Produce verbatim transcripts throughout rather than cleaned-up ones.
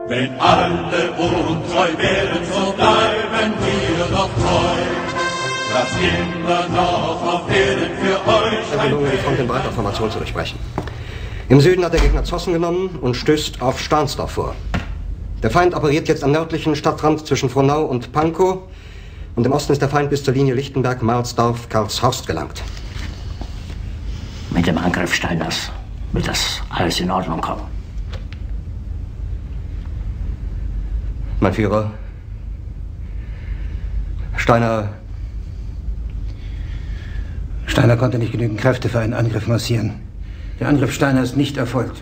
Wenn alle untreu werden, so bleiben wir doch treu. Dass immer noch auf Erden für euch ein die Front in breiter Formation zu durchbrechen. Im Süden hat der Gegner Zossen genommen und stößt auf Stahnsdorf vor. Der Feind operiert jetzt am nördlichen Stadtrand zwischen Frohnau und Pankow. Und im Osten ist der Feind bis zur Linie Lichtenberg, Marsdorf, Karlshorst gelangt. Mit dem Angriff Steiners wird das alles in Ordnung kommen. Mein Führer, Steiner... Steiner konnte nicht genügend Kräfte für einen Angriff massieren. Der Angriff Steiner ist nicht erfolgt.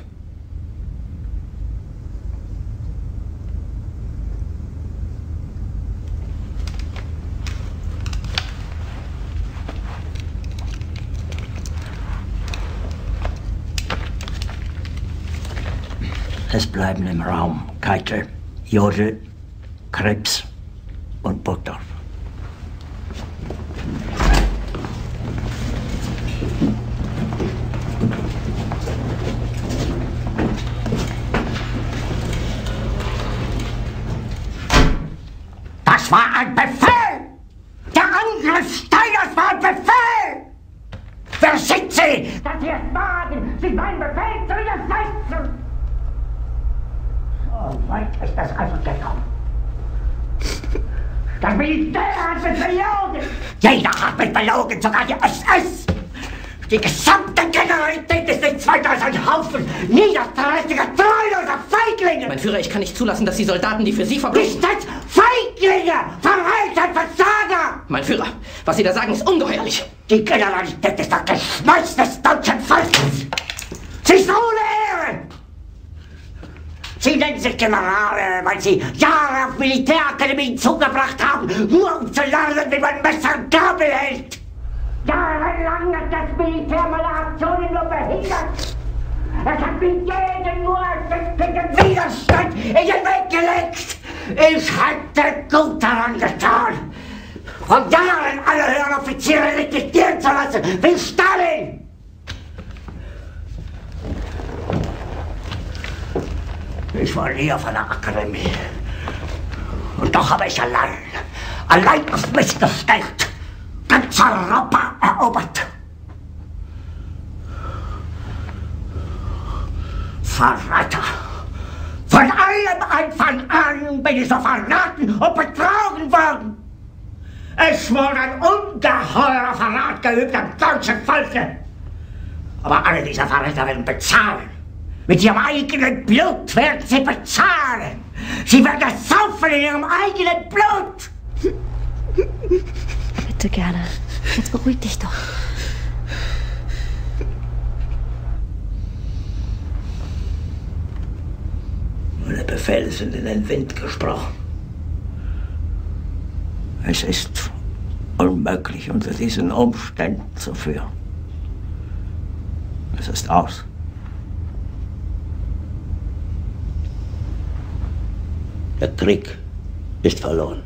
Es bleiben im Raum Keitel, Jodl, Krebs und Burgdorf. Das war ein Befehl! Der Angriff Steiners war ein Befehl! Wer sind Sie, dass Sie es wagen, sich meinen Befehl zu widersetzen? So weit ist das also gekommen. Das Militär hat mich belogen! Jeder hat mich belogen, sogar die S S! Die gesamte Generalität ist nichts weiter als ein Haufen niederträchtiger, treuloser Feiglinge! Mein Führer, ich kann nicht zulassen, dass die Soldaten, die für Sie verbringen... Nicht als Feiglinge! Verreiter, Versager! Mein Führer, was Sie da sagen, ist ungeheuerlich! Die Generalität ist das Geschmeiß des deutschen Volkes! Sie ist ohne Ehre! Sie nennen sich Generale, weil Sie Jahre auf Militärakademien zugebracht haben, nur um zu lernen, wie man Messer und Gabel hält! Jahrelang hat das Militär meine Aktionen nur behindert! Es hat mir jeden nur ersichtlichen Widerstand in den Weg gelegt! Ich hätte gut daran getan, von Jahren alle höheren Offiziere liquidieren zu lassen, wie Stalin! Ich war nie auf einer Akademie. Und doch habe ich allein, allein auf mich gestellt, ganz Europa erobert. Verräter! Von allem Anfang an bin ich so verraten und betrogen worden. Es wurde ein ungeheurer Verrat geübt am deutschen Volke. Aber alle diese Verräter werden bezahlen. Mit ihrem eigenen Blut werden sie bezahlen. Sie werden das saufen in ihrem eigenen Blut. Bitte gerne. Jetzt beruhig dich doch. Meine Befehle sind in den Wind gesprochen. Es ist unmöglich, unter diesen Umständen zu führen. Es ist aus. Der Krieg ist verloren.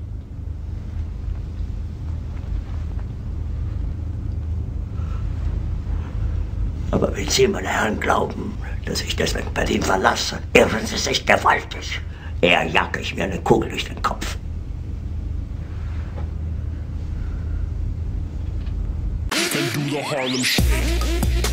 Aber wenn Sie, meine Herren, glauben, dass ich deswegen Berlin verlasse, irren Sie sich gewaltig. Eher jage ich mir eine Kugel durch den Kopf. Can do the Harlem Shake.